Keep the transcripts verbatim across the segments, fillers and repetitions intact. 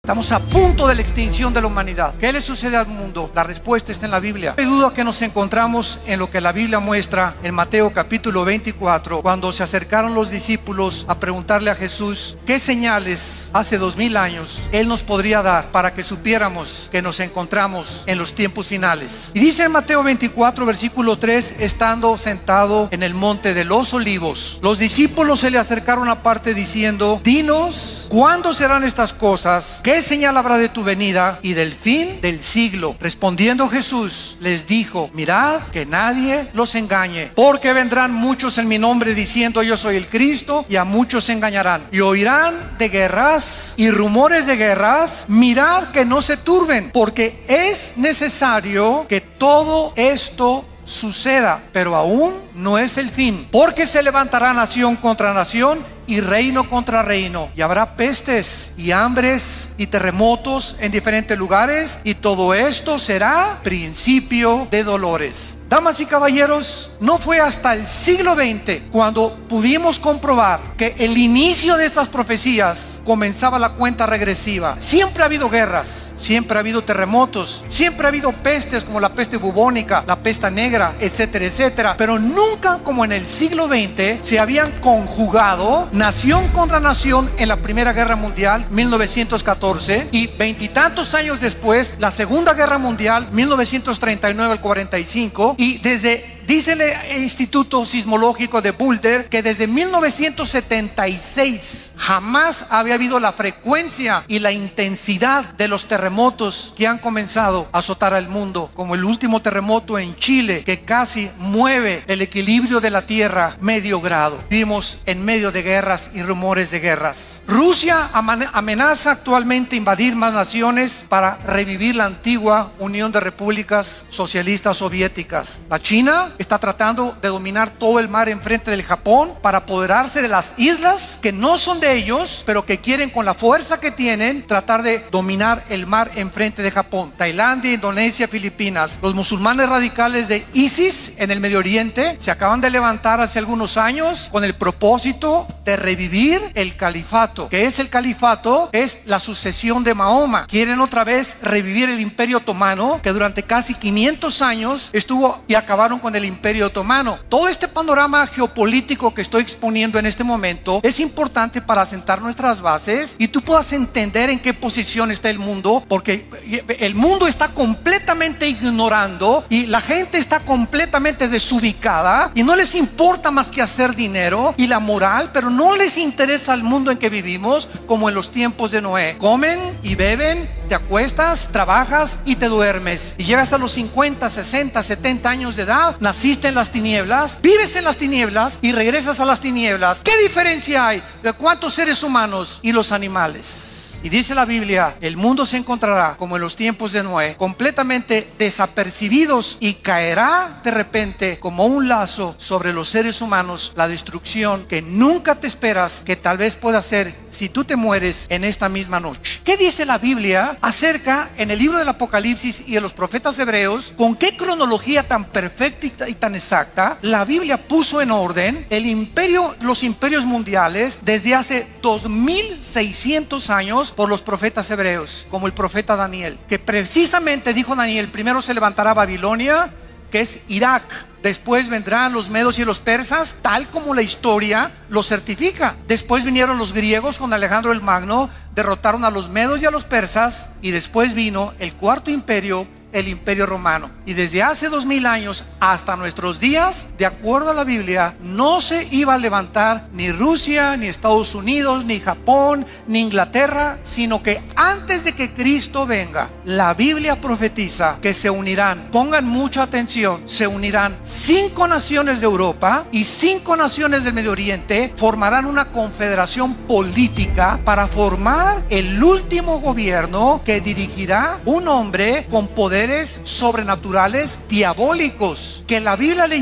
Estamos a punto de la extinción de la humanidad. ¿Qué le sucede al mundo? La respuesta está en la Biblia. No hay duda que nos encontramos en lo que la Biblia muestra en Mateo capítulo veinticuatro, cuando se acercaron los discípulos a preguntarle a Jesús qué señales hace dos mil años Él nos podría dar para que supiéramos que nos encontramos en los tiempos finales. Y dice en Mateo veinticuatro versículo tres: estando sentado en el monte de los olivos, los discípulos se le acercaron aparte diciendo: dinos, ¿cuándo serán estas cosas? ¿Qué señal habrá de tu venida y del fin del siglo? Respondiendo Jesús les dijo: mirad que nadie los engañe, porque vendrán muchos en mi nombre diciendo yo soy el Cristo, y a muchos se engañarán. Y oirán de guerras y rumores de guerras. Mirad que no se turben, porque es necesario que todo esto suceda, pero aún no es el fin, porque se levantará nación contra nación y reino contra reino, y habrá pestes y hambres y terremotos en diferentes lugares, y todo esto será principio de dolores. Damas y caballeros, no fue hasta el siglo veinte cuando pudimos comprobar que el inicio de estas profecías comenzaba la cuenta regresiva. Siempre ha habido guerras, siempre ha habido terremotos, siempre ha habido pestes como la peste bubónica, la peste negra, etcétera, etcétera, pero nunca como en el siglo veinte se habían conjugado nación contra nación en la Primera Guerra Mundial, mil novecientos catorce, y veintitantos años después la Segunda Guerra Mundial, mil novecientos treinta y nueve al cuarenta y cinco. Y desde, dice el Instituto Sismológico de Boulder, que desde mil novecientos setenta y seis jamás había habido la frecuencia y la intensidad de los terremotos que han comenzado a azotar al mundo, como el último terremoto en Chile, que casi mueve el equilibrio de la tierra medio grado. Vivimos en medio de guerras y rumores de guerras. Rusia amenaza actualmente invadir más naciones para revivir la antigua Unión de Repúblicas Socialistas Soviéticas. La China está tratando de dominar todo el mar enfrente del Japón para apoderarse de las islas que no son de ellos, pero que quieren, con la fuerza que tienen, tratar de dominar el mar enfrente de Japón. Tailandia, Indonesia, Filipinas. Los musulmanes radicales de ISIS en el Medio Oriente se acaban de levantar hace algunos años con el propósito de revivir el califato. ¿Qué es el califato? Es la sucesión de Mahoma. Quieren otra vez revivir el Imperio Otomano, que durante casi quinientos años estuvo y acabaron con el Imperio Otomano. Todo este panorama geopolítico que estoy exponiendo en este momento es importante para asentar nuestras bases y tú puedas entender en qué posición está el mundo, porque el mundo está completamente ignorando y la gente está completamente desubicada y no les importa más que hacer dinero y la moral, pero no les interesa el mundo en que vivimos, como en los tiempos de Noé. Comen y beben, te acuestas, trabajas y te duermes, y llegas a los cincuenta, sesenta, setenta años de edad, naciste en las tinieblas, vives en las tinieblas y regresas a las tinieblas. ¿Qué diferencia hay de cuántos seres humanos y los animales? Y dice la Biblia: el mundo se encontrará como en los tiempos de Noé, completamente desapercibidos, y caerá de repente como un lazo sobre los seres humanos la destrucción que nunca te esperas, que tal vez pueda ser si tú te mueres en esta misma noche. ¿Qué dice la Biblia acerca, en el libro del Apocalipsis y de los profetas hebreos, con qué cronología tan perfecta y tan exacta la Biblia puso en orden el imperio, los imperios mundiales desde hace dos mil seiscientos años por los profetas hebreos, como el profeta Daniel, que precisamente dijo Daniel: primero se levantará Babilonia, que es Irak, después vendrán los medos y los persas, tal como la historia lo certifica. Después vinieron los griegos con Alejandro el Magno, derrotaron a los medos y a los persas, y después vino el cuarto imperio, el Imperio Romano. Y desde hace dos mil años hasta nuestros días, de acuerdo a la Biblia, no se iba a levantar ni Rusia, ni Estados Unidos, ni Japón, ni Inglaterra, sino que antes de que Cristo venga, la Biblia profetiza que se unirán, pongan mucha atención, se unirán cinco naciones de Europa y cinco naciones del Medio Oriente, formarán una confederación política para formar el último gobierno que dirigirá un hombre con poder sobrenaturales diabólicos, que la Biblia le, ya,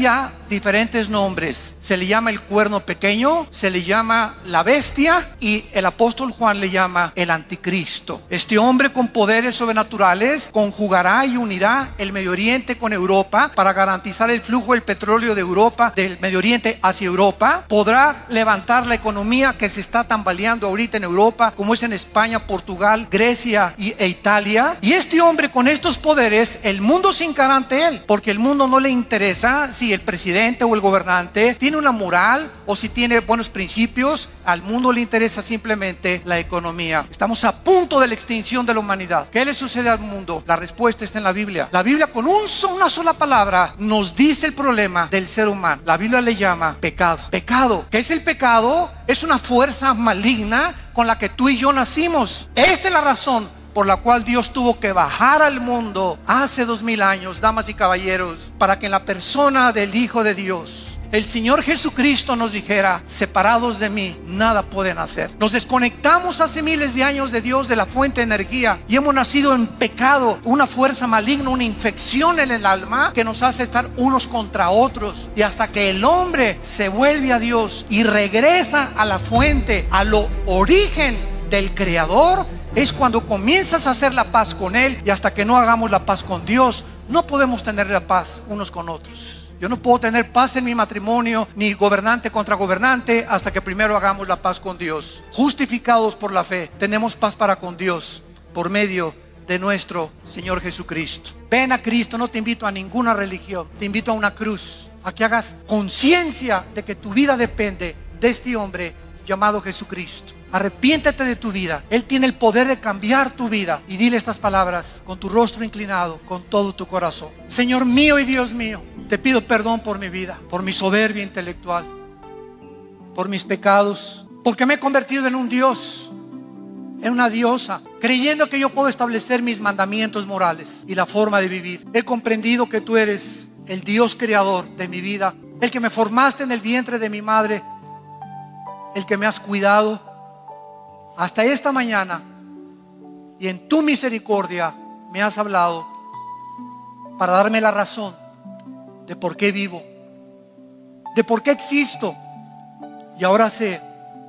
diferentes nombres. Se le llama el cuerno pequeño, se le llama la bestia y el apóstol Juan le llama el anticristo. Este hombre con poderes sobrenaturales conjugará y unirá el Medio Oriente con Europa para garantizar el flujo del petróleo de Europa, del Medio Oriente hacia Europa. Podrá levantar la economía que se está tambaleando ahorita en Europa, como es en España, Portugal, Grecia y, e Italia. Y este hombre con estos poderes, el mundo se encara ante él, porque el mundo no le interesa si el presidente o el gobernante tiene una moral o si tiene buenos principios. Al mundo le interesa simplemente la economía. Estamos a punto de la extinción de la humanidad. ¿Qué le sucede al mundo? La respuesta está en la Biblia. La Biblia con un, una sola palabra nos dice el problema del ser humano. La Biblia le llama pecado. Pecado. ¿Qué es el pecado? Es una fuerza maligna con la que tú y yo nacimos. Esta es la razón por la cual Dios tuvo que bajar al mundo hace dos mil años, damas y caballeros, para que en la persona del Hijo de Dios, el Señor Jesucristo, nos dijera: separados de mí, nada pueden hacer. Nos desconectamos hace miles de años de Dios, de la fuente de energía, y hemos nacido en pecado, una fuerza maligna, una infección en el alma que nos hace estar unos contra otros. Y hasta que el hombre se vuelve a Dios y regresa a la fuente, a lo origen del Creador, es cuando comienzas a hacer la paz con Él. Y hasta que no hagamos la paz con Dios, no podemos tener la paz unos con otros. Yo no puedo tener paz en mi matrimonio, ni gobernante contra gobernante, hasta que primero hagamos la paz con Dios. Justificados por la fe, tenemos paz para con Dios por medio de nuestro Señor Jesucristo. Ven a Cristo. No te invito a ninguna religión, te invito a una cruz, a que hagas conciencia de que tu vida depende de este hombre llamado Jesucristo. Arrepiéntete de tu vida. Él tiene el poder de cambiar tu vida. Y dile estas palabras con tu rostro inclinado, con todo tu corazón: Señor mío y Dios mío, te pido perdón por mi vida, por mi soberbia intelectual, por mis pecados, porque me he convertido en un dios, en una diosa, creyendo que yo puedo establecer mis mandamientos morales y la forma de vivir. He comprendido que tú eres el Dios creador de mi vida, el que me formaste en el vientre de mi madre, el que me has cuidado hasta esta mañana, y en tu misericordia me has hablado para darme la razón de por qué vivo, de por qué existo. Y ahora sé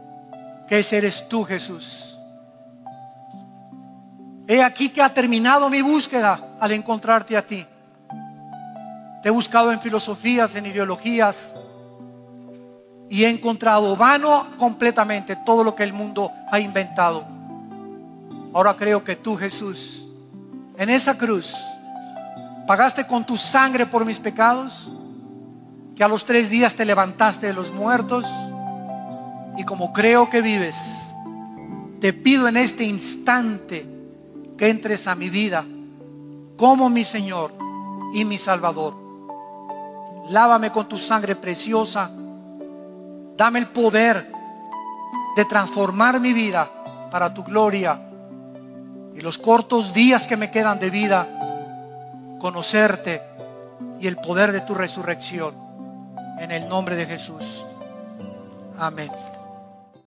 que ese eres tú, Jesús. He aquí que ha terminado mi búsqueda al encontrarte a ti. Te he buscado en filosofías, en ideologías, y he encontrado vano completamente todo lo que el mundo ha inventado. Ahora creo que tú, Jesús, en esa cruz pagaste con tu sangre por mis pecados, que a los tres días te levantaste de los muertos. Y como creo que vives, te pido en este instante que entres a mi vida como mi Señor y mi Salvador. Lávame con tu sangre preciosa. Dame el poder de transformar mi vida para tu gloria, y los cortos días que me quedan de vida, conocerte y el poder de tu resurrección. En el nombre de Jesús. Amén.